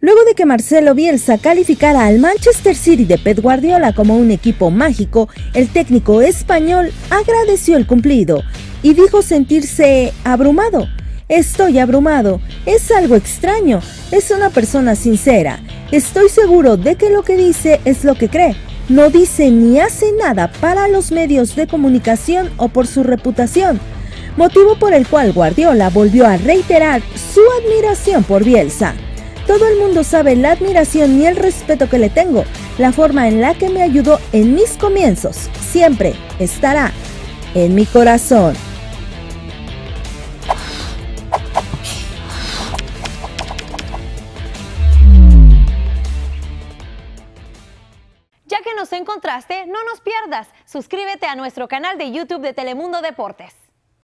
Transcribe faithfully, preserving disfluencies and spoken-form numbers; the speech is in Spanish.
Luego de que Marcelo Bielsa calificara al Manchester City de Pep Guardiola como un equipo mágico, el técnico español agradeció el cumplido y dijo sentirse abrumado. Estoy abrumado, es algo extraño, es una persona sincera. Estoy seguro de que lo que dice es lo que cree. No dice ni hace nada para los medios de comunicación o por su reputación. Motivo por el cual Guardiola volvió a reiterar su admiración por Bielsa. Todo el mundo sabe la admiración y el respeto que le tengo, la forma en la que me ayudó en mis comienzos. Siempre estará en mi corazón. Ya que nos encontraste, no nos pierdas. Suscríbete a nuestro canal de YouTube de Telemundo Deportes.